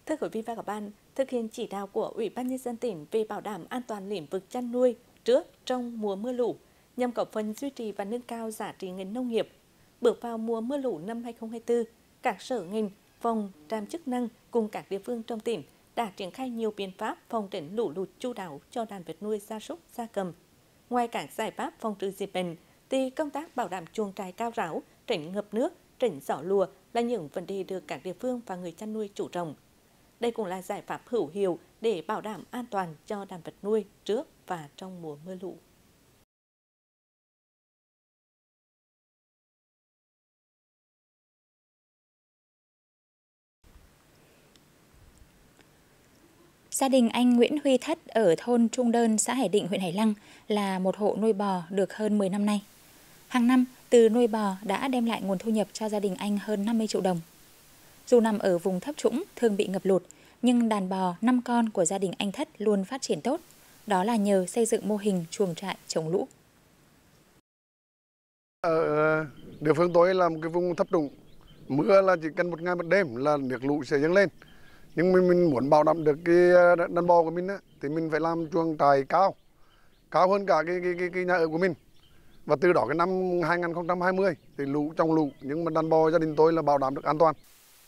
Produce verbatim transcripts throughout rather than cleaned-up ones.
Thưa quý vị và các bạn, thực hiện chỉ đạo của Ủy ban Nhân dân tỉnh về bảo đảm an toàn lĩnh vực chăn nuôi trước, trong mùa mưa lũ, nhằm góp phần duy trì và nâng cao giá trị ngành nông nghiệp. Bước vào mùa mưa lũ năm hai không hai tư, các sở ngành, phòng, trạm chức năng cùng các địa phương trong tỉnh đã triển khai nhiều biện pháp phòng tránh lũ lụt chu đáo cho đàn vật nuôi gia súc, gia cầm. Ngoài các giải pháp phòng trừ dịch bệnh, thì công tác bảo đảm chuồng trại cao ráo, tránh ngập nước, tránh gió lùa là những vấn đề được các địa phương và người chăn nuôi chú trọng. Đây cũng là giải pháp hữu hiệu để bảo đảm an toàn cho đàn vật nuôi trước và trong mùa mưa lũ. Gia đình anh Nguyễn Huy Thất ở thôn Trung Đơn, xã Hải Định, huyện Hải Lăng là một hộ nuôi bò được hơn mười năm nay. Hàng năm, từ nuôi bò đã đem lại nguồn thu nhập cho gia đình anh hơn năm mươi triệu đồng. Dù nằm ở vùng thấp trũng, thường bị ngập lụt, nhưng đàn bò năm con của gia đình anh Thất luôn phát triển tốt. Đó là nhờ xây dựng mô hình chuồng trại chống lũ. Ở địa phương tôi là một cái vùng thấp trũng, mưa là chỉ cần một ngày một đêm là nước lũ sẽ dâng lên. Nhưng mình, mình muốn bảo đảm được cái đàn bò của mình á, thì mình phải làm chuồng trại cao, cao hơn cả cái, cái, cái, cái nhà ở của mình. Và từ đó cái năm hai không hai không thì lũ trong lũ, nhưng mà đàn bò gia đình tôi là bảo đảm được an toàn.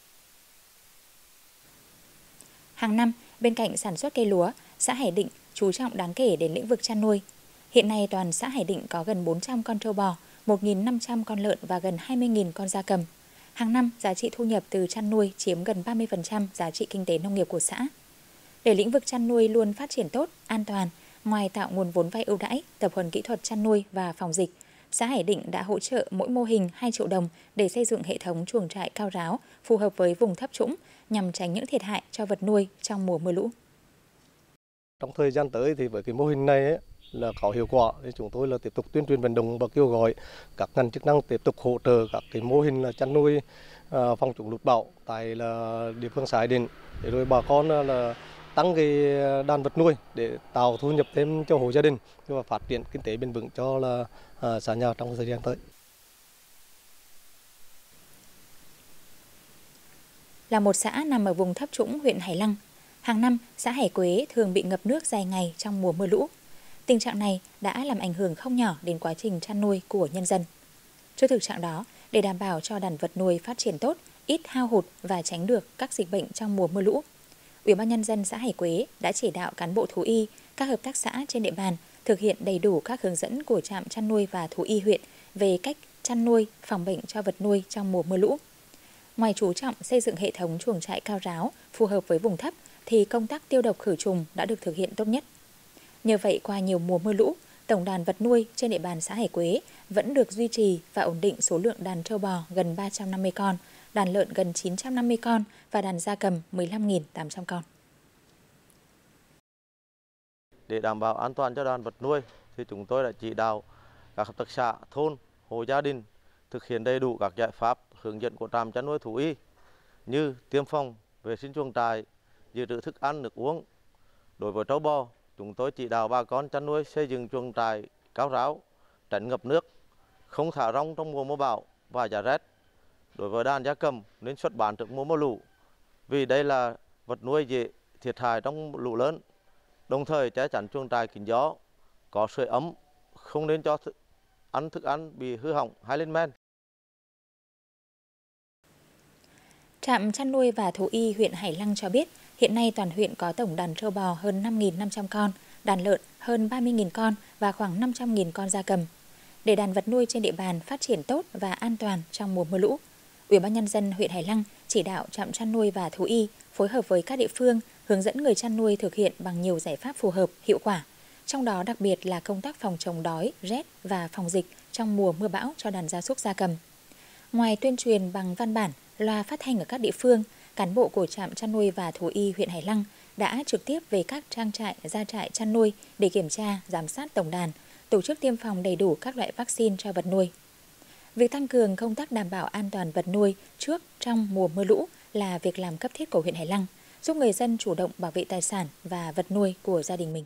Hàng năm, bên cạnh sản xuất cây lúa, xã Hải Định chú trọng đáng kể đến lĩnh vực chăn nuôi. Hiện nay toàn xã Hải Định có gần bốn trăm con trâu bò, một nghìn năm trăm con lợn và gần hai mươi nghìn con gia cầm. Hàng năm, giá trị thu nhập từ chăn nuôi chiếm gần ba mươi phần trăm giá trị kinh tế nông nghiệp của xã. Để lĩnh vực chăn nuôi luôn phát triển tốt, an toàn, ngoài tạo nguồn vốn vay ưu đãi, tập huấn kỹ thuật chăn nuôi và phòng dịch, xã Hải Định đã hỗ trợ mỗi mô hình hai triệu đồng để xây dựng hệ thống chuồng trại cao ráo phù hợp với vùng thấp trũng nhằm tránh những thiệt hại cho vật nuôi trong mùa mưa lũ. Trong thời gian tới thì với cái mô hình này ấy, là có hiệu quả thì chúng tôi là tiếp tục tuyên truyền vận động và kêu gọi các ngành chức năng tiếp tục hỗ trợ các cái mô hình là chăn nuôi uh, phòng chống lụt bão tại là địa phương xã Hải Định, để rồi bà con là tăng cái đàn vật nuôi để tạo thu nhập thêm cho hộ gia đình và phát triển kinh tế bền vững cho là uh, xã nhà trong thời gian tới. Là một xã nằm ở vùng thấp trũng huyện Hải Lăng, hàng năm xã Hải Quế thường bị ngập nước dài ngày trong mùa mưa lũ. Tình trạng này đã làm ảnh hưởng không nhỏ đến quá trình chăn nuôi của nhân dân. Trước thực trạng đó, để đảm bảo cho đàn vật nuôi phát triển tốt, ít hao hụt và tránh được các dịch bệnh trong mùa mưa lũ, Ủy ban Nhân dân xã Hải Quế đã chỉ đạo cán bộ thú y, các hợp tác xã trên địa bàn thực hiện đầy đủ các hướng dẫn của trạm chăn nuôi và thú y huyện về cách chăn nuôi, phòng bệnh cho vật nuôi trong mùa mưa lũ. Ngoài chú trọng xây dựng hệ thống chuồng trại cao ráo phù hợp với vùng thấp, thì công tác tiêu độc khử trùng đã được thực hiện tốt nhất. Nhờ vậy, qua nhiều mùa mưa lũ, tổng đàn vật nuôi trên địa bàn xã Hải Quế vẫn được duy trì và ổn định số lượng đàn trâu bò gần ba trăm năm mươi con, đàn lợn gần chín trăm năm mươi con và đàn gia cầm mười lăm nghìn tám trăm con. Để đảm bảo an toàn cho đàn vật nuôi thì chúng tôi đã chỉ đạo các hợp tác xã, thôn, hộ gia đình thực hiện đầy đủ các giải pháp hướng dẫn của trạm chăn nuôi thú y như tiêm phòng, vệ sinh chuồng trại, dự trữ thức ăn, nước uống. Đối với trâu bò, chúng tôi chỉ đạo bà con chăn nuôi xây dựng chuồng trại cao ráo, tránh ngập nước, không thả rong trong mùa mưa bão và giá rét. Đối với đàn gia cầm nên xuất bán trước mùa mưa lũ, vì đây là vật nuôi dễ thiệt hại trong lũ lớn. Đồng thời che chắn chuồng trại kín gió, có sưởi ấm, không nên cho thức ăn thức ăn bị hư hỏng hay lên men. Trạm chăn nuôi và thú y huyện Hải Lăng cho biết, hiện nay toàn huyện có tổng đàn trâu bò hơn năm nghìn năm trăm con, đàn lợn hơn ba mươi nghìn con và khoảng năm trăm nghìn con gia cầm. Để đàn vật nuôi trên địa bàn phát triển tốt và an toàn trong mùa mưa lũ, Ủy ban Nhân dân huyện Hải Lăng chỉ đạo trạm chăn nuôi và thú y phối hợp với các địa phương hướng dẫn người chăn nuôi thực hiện bằng nhiều giải pháp phù hợp, hiệu quả. Trong đó đặc biệt là công tác phòng chống đói, rét và phòng dịch trong mùa mưa bão cho đàn gia súc gia cầm. Ngoài tuyên truyền bằng văn bản, loa phát thanh ở các địa phương, cán bộ của trạm chăn nuôi và thú y huyện Hải Lăng đã trực tiếp về các trang trại, gia trại chăn nuôi để kiểm tra, giám sát tổng đàn, tổ chức tiêm phòng đầy đủ các loại vaccine cho vật nuôi. Việc tăng cường công tác đảm bảo an toàn vật nuôi trước, trong mùa mưa lũ là việc làm cấp thiết của huyện Hải Lăng, giúp người dân chủ động bảo vệ tài sản và vật nuôi của gia đình mình.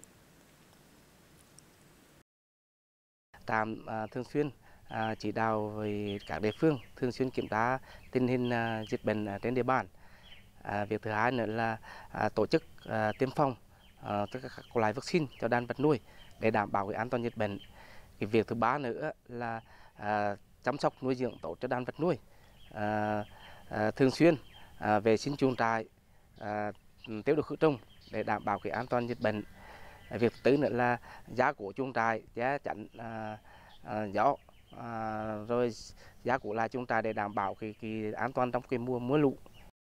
Trạm à, thường xuyên à, chỉ đạo với các địa phương thường xuyên kiểm tra tình hình à, dịch bệnh trên địa bàn. À, việc thứ hai nữa là à, tổ chức à, tiêm phòng à, tất cả các loại vaccine cho đàn vật nuôi để đảm bảo cái an toàn dịch bệnh. Cái việc thứ ba nữa là à, chăm sóc nuôi dưỡng tốt cho đàn vật nuôi, à, à, thường xuyên à, vệ sinh chuồng trại, à, tiêu độc khử trùng để đảm bảo cái an toàn dịch bệnh. À, việc thứ tư nữa là giá cố chuồng trại, che chắn à, à, gió, à, rồi giá cố lại chuồng trại để đảm bảo cái, cái an toàn trong cái mùa mưa lũ.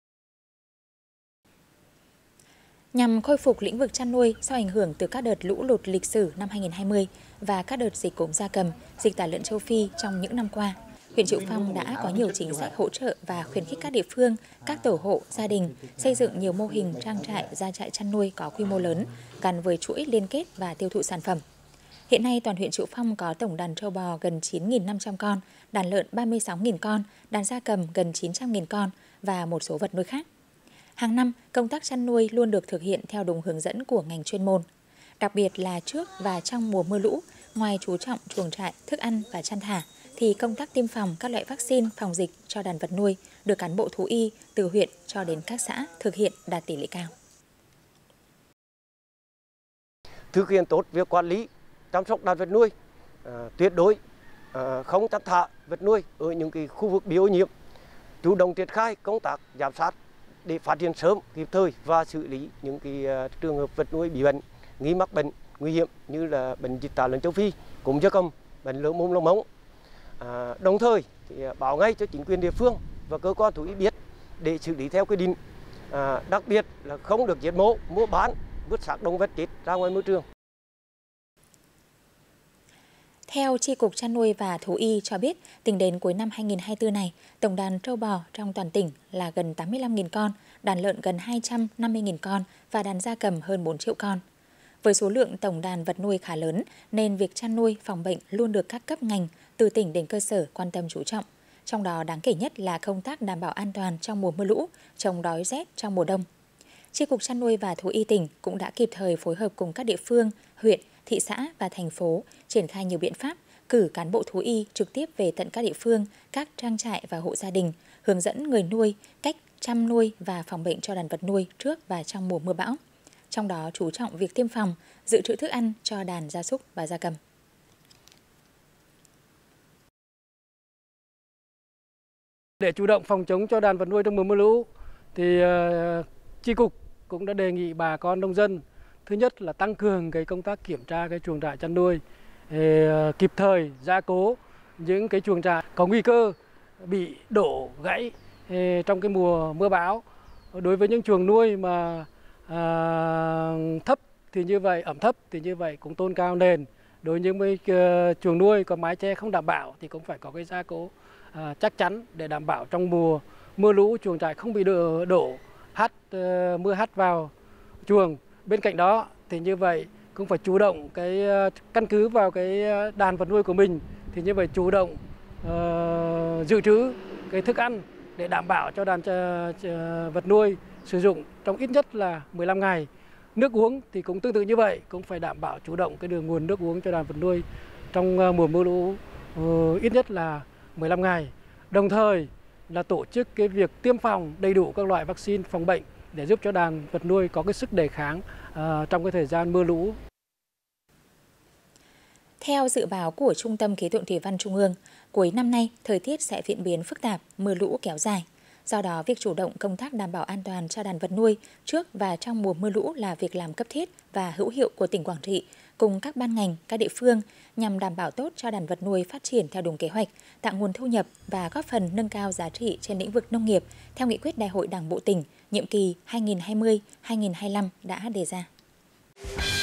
Nhằm khôi phục lĩnh vực chăn nuôi do ảnh hưởng từ các đợt lũ lụt lịch sử năm hai nghìn không trăm hai mươi và các đợt dịch cúm gia cầm, dịch tả lợn châu Phi trong những năm qua, huyện Triệu Phong đã có nhiều chính sách hỗ trợ và khuyến khích các địa phương, các tổ hộ, gia đình xây dựng nhiều mô hình trang trại, gia trại chăn nuôi có quy mô lớn, gắn với chuỗi liên kết và tiêu thụ sản phẩm. Hiện nay, toàn huyện Triệu Phong có tổng đàn trâu bò gần chín nghìn năm trăm con, đàn lợn ba mươi sáu nghìn con, đàn gia cầm gần chín trăm nghìn con và một số vật nuôi khác. Hàng năm, công tác chăn nuôi luôn được thực hiện theo đúng hướng dẫn của ngành chuyên môn. Đặc biệt là trước và trong mùa mưa lũ, ngoài chú trọng chuồng trại, thức ăn và chăn thả, thì công tác tiêm phòng các loại vaccine phòng dịch cho đàn vật nuôi được cán bộ thú y từ huyện cho đến các xã thực hiện đạt tỷ lệ cao. Thực hiện tốt việc quản lý, chăm sóc đàn vật nuôi, à, tuyệt đối à, không chăn thả vật nuôi ở những cái khu vực bị ô nhiễm, chủ động triển khai công tác giám sát để phát hiện sớm, kịp thời và xử lý những cái uh, trường hợp vật nuôi bị bệnh, nghi mắc bệnh nguy hiểm như là bệnh dịch tả lợn châu Phi, cúm gia cầm, bệnh lở mồm long móng. À, đồng thời thì báo ngay cho chính quyền địa phương và cơ quan thú y biết để xử lý theo quy định. À, đặc biệt là không được giết mổ, mua bán, vứt xác động vật chết ra ngoài môi trường. Theo Chi cục Chăn nuôi và Thú y cho biết, tính đến cuối năm hai nghìn không trăm hai mươi tư này, tổng đàn trâu bò trong toàn tỉnh là gần tám mươi lăm nghìn con, đàn lợn gần hai trăm năm mươi nghìn con và đàn gia cầm hơn bốn triệu con. Với số lượng tổng đàn vật nuôi khá lớn, nên việc chăn nuôi phòng bệnh luôn được các cấp ngành từ tỉnh đến cơ sở quan tâm chú trọng. Trong đó đáng kể nhất là công tác đảm bảo an toàn trong mùa mưa lũ, chống đói rét trong mùa đông. Chi cục Chăn nuôi và Thú y tỉnh cũng đã kịp thời phối hợp cùng các địa phương, huyện, thị xã và thành phố triển khai nhiều biện pháp, cử cán bộ thú y trực tiếp về tận các địa phương, các trang trại và hộ gia đình, hướng dẫn người nuôi cách chăm nuôi và phòng bệnh cho đàn vật nuôi trước và trong mùa mưa bão. Trong đó chú trọng việc tiêm phòng, dự trữ thức ăn cho đàn gia súc và gia cầm. Để chủ động phòng chống cho đàn vật nuôi trong mùa mưa lũ, thì uh, Chi cục cũng đã đề nghị bà con nông dân thứ nhất là tăng cường cái công tác kiểm tra cái chuồng trại chăn nuôi, uh, kịp thời gia cố những cái chuồng trại có nguy cơ bị đổ gãy uh, trong cái mùa mưa bão. Đối với những chuồng nuôi mà uh, thấp thì như vậy, ẩm thấp thì như vậy cũng tôn cao nền. Đối với những uh, chuồng nuôi có mái che không đảm bảo thì cũng phải có cái gia cố À, chắc chắn để đảm bảo trong mùa mưa lũ chuồng trại không bị đổ, đổ hắt uh, mưa hắt vào chuồng. Bên cạnh đó thì như vậy cũng phải chủ động cái uh, căn cứ vào cái đàn vật nuôi của mình thì như vậy chủ động uh, dự trữ cái thức ăn để đảm bảo cho đàn uh, vật nuôi sử dụng trong ít nhất là mười lăm ngày. Nước uống thì cũng tương tự như vậy, cũng phải đảm bảo chủ động cái đường nguồn nước uống cho đàn vật nuôi trong uh, mùa mưa lũ uh, ít nhất là mười lăm ngày. Đồng thời là tổ chức cái việc tiêm phòng đầy đủ các loại vaccine phòng bệnh để giúp cho đàn vật nuôi có cái sức đề kháng uh, trong cái thời gian mưa lũ. Theo dự báo của Trung tâm Khí tượng Thủy văn Trung ương, cuối năm nay thời tiết sẽ diễn biến phức tạp, mưa lũ kéo dài. Do đó, việc chủ động công tác đảm bảo an toàn cho đàn vật nuôi trước và trong mùa mưa lũ là việc làm cấp thiết và hữu hiệu của tỉnh Quảng Trị cùng các ban ngành, các địa phương nhằm đảm bảo tốt cho đàn vật nuôi phát triển theo đúng kế hoạch, tạo nguồn thu nhập và góp phần nâng cao giá trị trên lĩnh vực nông nghiệp theo nghị quyết Đại hội Đảng bộ tỉnh nhiệm kỳ hai nghìn không trăm hai mươi đến hai nghìn không trăm hai mươi lăm đã đề ra.